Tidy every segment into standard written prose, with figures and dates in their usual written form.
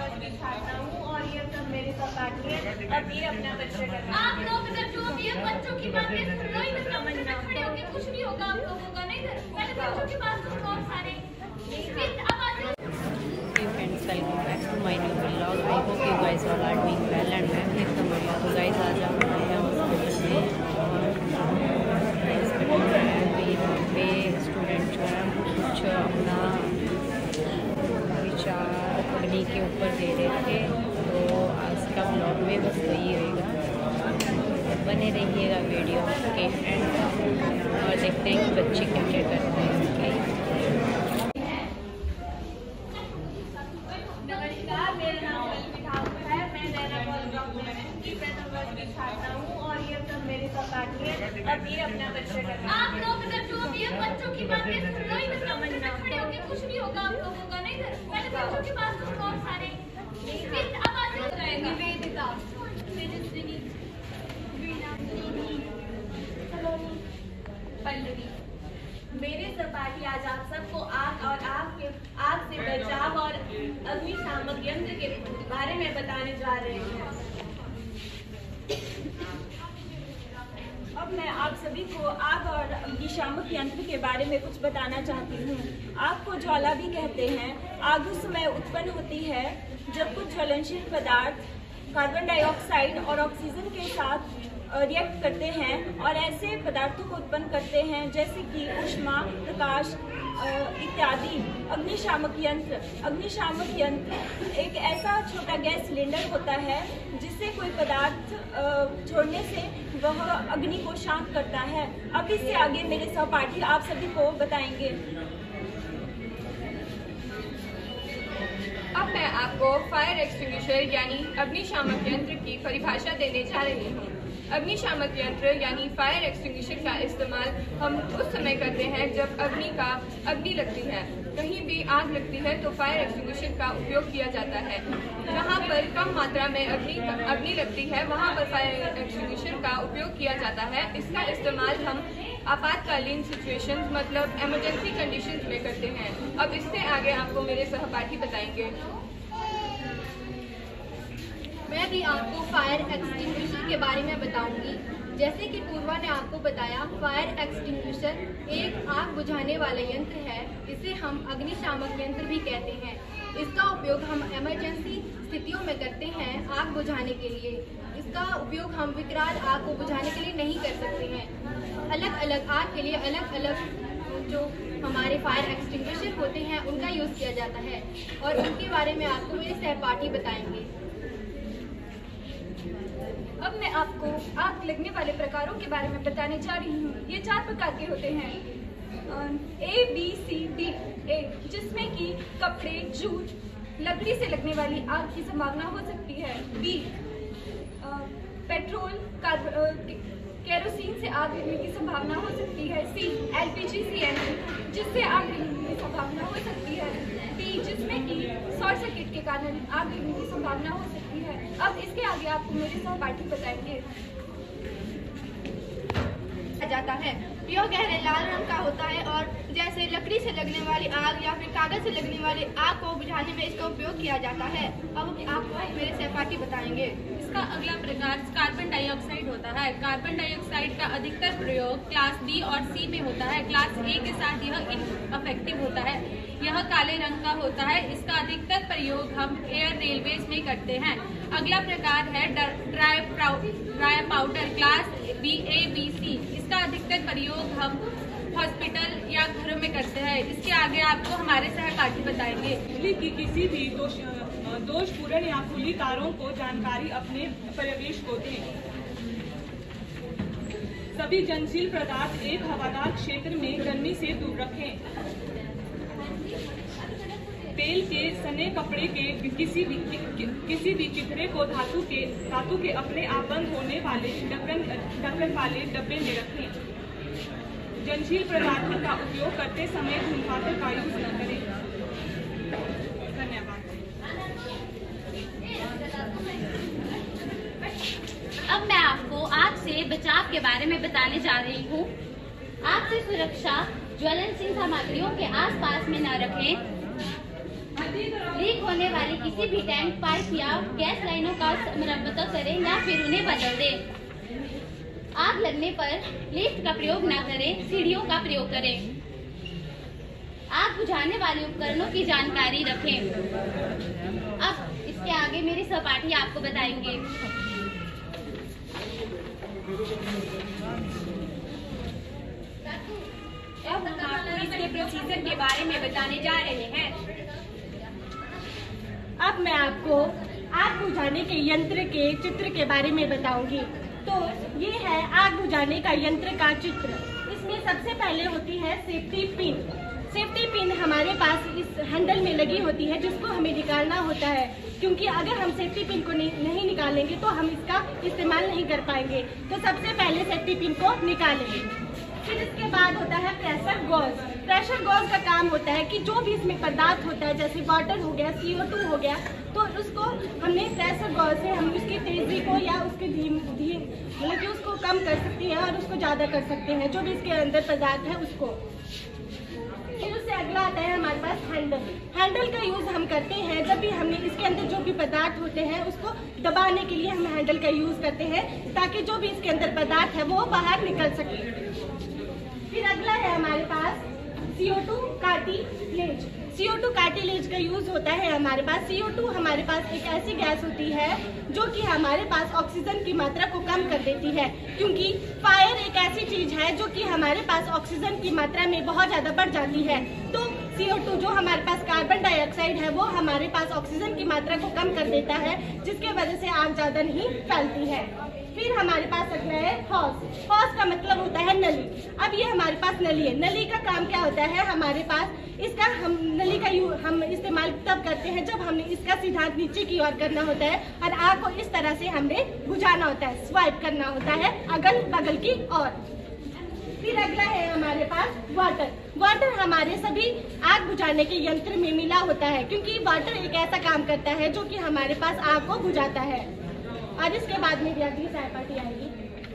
वर्ष की छात्रा हूँ और ये सब मेरे सहपाठी हैं। अब ये अपना परिचय कर रहे हैं। आप लोग इधर जो भी है बच्चों की बातें सुन लो, इधर खड़े होके कुछ नहीं होगा आप लोगों का। नहीं इधर पहले बच्चों की बात सुनो आप सारे। Welcome back to my new vlog. I hope you guys all are doing well and मैं भी एकदम बढ़िया। तो guys आज हम आए हैं हॉस्पिटल में और पे स्टूडेंट जो है कुछ अपना विचार अग्नि के ऊपर दे रहे थे। तो आज का ब्लॉग में बस वही रहेगा, बने रहिएगा वीडियो के एंड और देखते हैं कि बच्चे क्या क्या करते हैं। छात्रा हूँ और ये सब मेरे सहपाठी हैं। अब ये अपना परिचय कर रहे हैं। आप लोग इधर जो भी है बच्चों की बातें सुन लो, इधर खड़े होके कुछ नहीं होगा आप लोगों का। नहीं इधर पहले बच्चों की बात सुनो आप सारे। फिर अब आज हो जाएगा निवेदिता, तेजस्विनी, वीणा, पल्लवी। मेरे सहपाठी आज आप सबको आग और आग से बचाव और अग्निशामक यंत्र के बारे में बताने जा रहे हैं। अब मैं आप सभी को आग और अग्निशामक यंत्र के बारे में कुछ बताना चाहती हूँ। आग को ज्वाला भी कहते हैं। आग उस समय उत्पन्न होती है जब कुछ ज्वलनशील पदार्थ कार्बन डाइऑक्साइड और ऑक्सीजन के साथ रिएक्ट करते हैं और ऐसे पदार्थों को उत्पन्न करते हैं जैसे कि ऊष्मा, प्रकाश इत्यादि। अग्निशामक यंत्र एक ऐसा छोटा गैस सिलेंडर होता है जिससे कोई पदार्थ छोड़ने से वह अग्नि को शांत करता है। अब इससे आगे मेरे सहपाठी आप सभी को बताएंगे। अब मैं आपको फायर एक्सटिंग्विशर यानी अग्निशामक यंत्र की परिभाषा देने जा रही हूँ। अग्निशामक यंत्र यानी फायर एक्सटिंग्विशर का इस्तेमाल हम उस समय करते हैं जब अग्नि लगती है। कहीं भी आग लगती है तो फायर एक्सटिंग्विशर का उपयोग किया जाता है। जहाँ पर कम मात्रा में अग्नि लगती है वहाँ पर फायर एक्सटिंग्विशर का उपयोग किया जाता है। इसका इस्तेमाल हम आपातकालीन सिचुएशंस मतलब इमरजेंसी कंडीशंस में करते हैं। अब इससे आगे आपको मेरे सहपाठी बताएंगे। मैं भी आपको फायर एक्सटिंग्विशर के बारे में बताऊंगी। जैसे कि पूर्वा ने आपको बताया, फायर एक्सटिंग्विशर एक आग बुझाने वाला यंत्र है। इसे हम अग्निशामक यंत्र भी कहते हैं। इसका उपयोग हम इमरजेंसी स्थितियों में करते हैं आग बुझाने के लिए। इसका उपयोग हम विकराल आग को बुझाने के लिए नहीं कर सकते हैं। अलग अलग आग के लिए अलग अलग जो हमारे फायर एक्सटिंग्विशर होते हैं उनका यूज़ किया जाता है और उनके बारे में आपको मेरे सहपाठी बताएंगे। अब मैं आपको आग लगने वाले प्रकारों के बारे में बताने जा रही हूँ। ये 4 प्रकार के होते हैं, A, B, C, D। A जिसमें कि कपड़े, जूट, लकड़ी से लगने वाली आग की संभावना हो सकती है। B पेट्रोल, केरोसिन से आग लगने की संभावना हो सकती है। C LPG CNG जिससे आग लगने की संभावना हो सकती है। D जिसमें कि शॉर्ट सर्किट के कारण आग लगने की संभावना हो सकती है। अब इसके आगे आपको मेरे सहपाठी बताएंगे। जाता है यह गहरे लाल रंग का होता है और जैसे लकड़ी से लगने वाली आग या फिर कागज से लगने वाली आग को बुझाने में इसका उपयोग किया जाता है। अब आपको मेरे सहपाठी बताएंगे। इसका अगला प्रकार कार्बन डाइऑक्साइड होता है। कार्बन डाइऑक्साइड का अधिकतर प्रयोग क्लास डी और सी में होता है। क्लास ए के साथ यह इनअफेक्टिव होता है। यह काले रंग का होता है। इसका अधिकतर प्रयोग हम एयर रेलवेज में करते हैं। अगला प्रकार है ड्राई पाउडर क्लास BA-BC। इसका अधिकतर प्रयोग हम हॉस्पिटल या घरों में करते हैं। इसके आगे आपको हमारे सहपाठी बताएंगे। बिजली की किसी भी दोषपूर्ण या खुली तारों को जानकारी अपने परिवेश को दें। सभी जलनशील पदार्थ एक हवादार क्षेत्र में गर्मी से दूर रखें। तेल के सने कपड़े के किसी भी चिथड़े को धातु के अपने आप बंद होने वाले ढक्कन वाले डब्बे में रखें। जलनशील पदार्थों का उपयोग करते समय धूमपान का यूज न करें। धन्यवाद। अब मैं आपको आग से बचाव के बारे में बताने जा रही हूँ। आग से सुरक्षा ज्वलनशील सामग्रियों के आसपास में न रखें। लीक होने वाली किसी भी टैंक, पाइप या गैस लाइनों का मरम्मत करें या फिर उन्हें बदल दें। आग लगने पर लिफ्ट का प्रयोग न करें, सीढ़ियों का प्रयोग करें। आग बुझाने वाले उपकरणों की जानकारी रखें। अब इसके आगे मेरे सहपाठी आपको बताएंगे। अब हम आपको इसके प्रोसीजर के बारे में बताने जा रहे हैं। अब मैं आपको आग बुझाने के यंत्र के चित्र के बारे में बताऊंगी। तो ये है आग बुझाने का यंत्र का चित्र। इसमें सबसे पहले होती है सेफ्टी पिन। सेफ्टी पिन हमारे पास इस हैंडल में लगी होती है, जिसको हमें निकालना होता है, क्योंकि अगर हम सेफ्टी पिन को नहीं निकालेंगे तो हम इसका इस्तेमाल नहीं कर पाएंगे। तो सबसे पहले सेफ्टी पिन को निकालेंगे। फिर इसके बाद होता है प्रेशर गॉज। प्रेशर गॉज का काम होता है कि जो भी इसमें पदार्थ होता है, जैसे वाटर हो गया, CO2 हो गया, तो उसको हमने प्रेशर गॉज से हम उसकी तेजी को या उसके मतलब कि उसको कम कर सकते हैं और उसको ज़्यादा कर सकते हैं, जो भी इसके अंदर पदार्थ है उसको। फिर उससे अगला आता है हमारे पास हैंडल। हैंडल का यूज़ हम करते हैं जब भी हमने इसके अंदर जो भी पदार्थ होते हैं उसको दबाने के लिए हम हैंडल का यूज़ करते हैं, ताकि जो भी इसके अंदर पदार्थ है वो बाहर निकल सके। फिर अगला है हमारे पास CO2 कार्टिलेज। CO2 कार्टिलेज का यूज होता है हमारे पास। CO2 हमारे पास एक ऐसी गैस होती है जो कि हमारे पास ऑक्सीजन की मात्रा को कम कर देती है, क्योंकि फायर एक ऐसी चीज है जो कि हमारे पास ऑक्सीजन की मात्रा में बहुत ज्यादा बढ़ जाती है। तो CO2 जो हमारे पास कार्बन डाइऑक्साइड है वो हमारे पास ऑक्सीजन की मात्रा को कम कर देता है, जिसके वजह से आग ज्यादा नहीं फैलती है। फिर हमारे पास अगला है हॉस। हॉस का मतलब होता है नली। अब ये हमारे पास नली है। नली का काम क्या होता है हमारे पास, इसका हम नली का हम इस्तेमाल तब करते हैं जब हमने इसका सीधा नीचे की ओर करना होता है और आग को इस तरह से हमने बुझाना होता है, स्वाइप करना होता है अगल बगल की ओर। फिर अगला है हमारे पास वाटर। वाटर हमारे सभी आग बुझाने के यंत्र में मिला होता है, क्योंकि वाटर एक ऐसा काम करता है जो कि हमारे पास आग को बुझाता है। और इसके बाद मेरी अगली सहपाठी आएगी।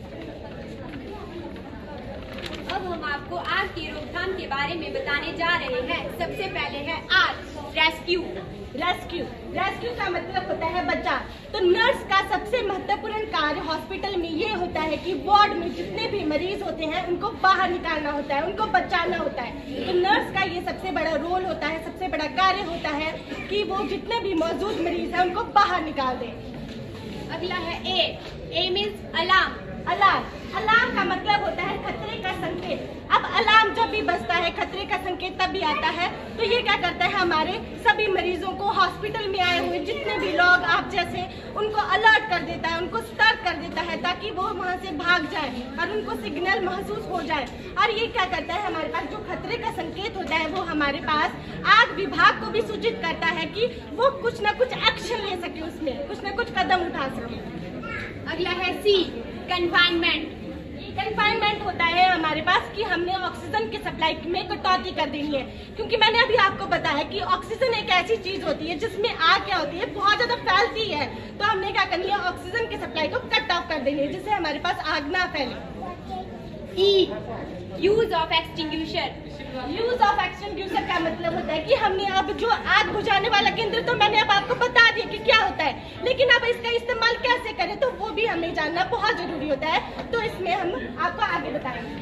अब हम आपको आग की रोकथाम के बारे में बताने जा रहे हैं। सबसे पहले है आग रेस्क्यू। रेस्क्यू का मतलब होता है बचाव। तो नर्स का सबसे महत्वपूर्ण कार्य हॉस्पिटल में ये होता है कि वार्ड में जितने भी मरीज होते हैं उनको बाहर निकालना होता है, उनको बचाना होता है। तो नर्स का ये सबसे बड़ा रोल होता है, सबसे बड़ा कार्य होता है कि वो जितने भी मौजूद मरीज हैं उनको बाहर निकाल दे। अगला है ए मीन्स अलार्म। अलार्म का मतलब होता है खतरे का संकेत। अब अलार्म जब भी बजता है खतरे का संकेत तब भी आता है, तो ये क्या करता है हमारे सभी मरीजों को, हॉस्पिटल में आए हुए जितने भी लोग आप जैसे, उनको अलर्ट कर देता है, उनको सतर्क कर देता है, ताकि वो वहाँ से भाग जाए और उनको सिग्नल महसूस हो जाए। और ये क्या करता है हमारे पास जो खतरे का संकेत होता है वो हमारे पास आग विभाग को भी सूचित करता है कि वो कुछ न कुछ एक्शन ले सके, उसमें कुछ न कुछ कदम उठा सके। अगला है सी कन्फाइनमेंट। कन्फाइनमेंट होता है हमारे पास कि हमने ऑक्सीजन की सप्लाई में कटौती कर देनी है, क्योंकि मैंने अभी आपको बताया कि ऑक्सीजन एक ऐसी चीज होती है जिसमें आग क्या होती है बहुत ज्यादा फैलती है। तो हमने क्या करनी है, ऑक्सीजन की सप्लाई को कट ऑफ कर देनी है, जिससे हमारे पास आग ना फैले। E use of extinguisher. Use of extinguisher का मतलब होता है कि हमने अब जो आग बुझाने वाला केंद्र तो मैंने अब आपको बता दिया कि क्या होता है, लेकिन अब इसका इस्तेमाल कैसे करें तो वो भी हमें जानना बहुत जरूरी होता है। तो इसमें हम आपको आगे बताएंगे।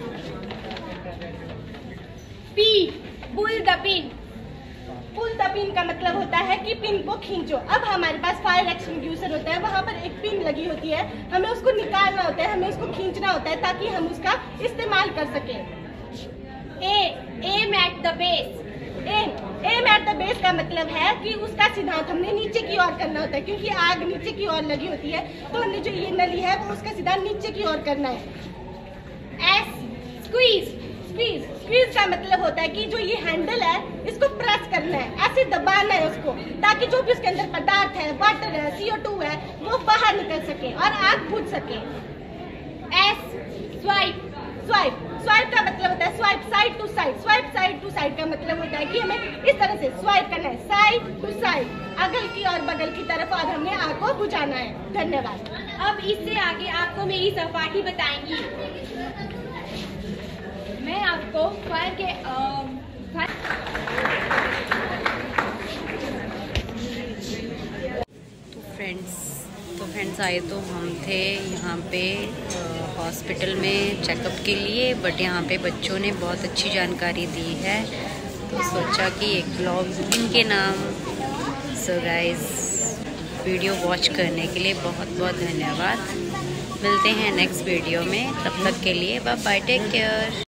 P pull the pin. Pull the pin का मतलब होता है कि पिन को खींचो। अब हमारे पास फायर एक्सटिंग्विशर होता है, वहाँ पर एक पिन लगी होती है, हमें उसको निकालना होता है, हमें उसको खींचना होता है ताकि हम उसका इस्तेमाल कर सकें। Aim at the base. Aim at the base का मतलब है कि उसका सिद्धांत हमने नीचे की ओर करना होता है, क्योंकि आग नीचे की ओर लगी होती है, तो हमने जो ये नली है वो उसका सिद्धांत नीचे की ओर करना है। S squeeze. स्क्वीज का मतलब होता है कि जो ये हैंडल है इसको प्रेस करना है, ऐसे दबाना है उसको, ताकि जो भी उसके अंदर पदार्थ है, वाटर है, CO2 है, वो बाहर निकल सके और आग बुझ सके। S swipe. स्वाइप का मतलब होता है swipe side to side. Swipe side to side का मतलब होता है कि हमें इस तरह से स्वाइप करना है, साइड टू साइड, अगल की और बगल की तरफ, और हमने आग को बुझाना है। धन्यवाद। अब इससे आगे आपको मेरी सहपाठी बताएंगी। मैं आपको फायर के फ्रेंड्स आए तो हम थे यहाँ पे हॉस्पिटल में चेकअप के लिए, बट यहाँ पे बच्चों ने बहुत अच्छी जानकारी दी है तो सोचा कि एक ब्लॉग इनके नाम। सो गाइस, वीडियो वॉच करने के लिए बहुत बहुत धन्यवाद। मिलते हैं नेक्स्ट वीडियो में, तब तक के लिए बाय बाय, टेक केयर।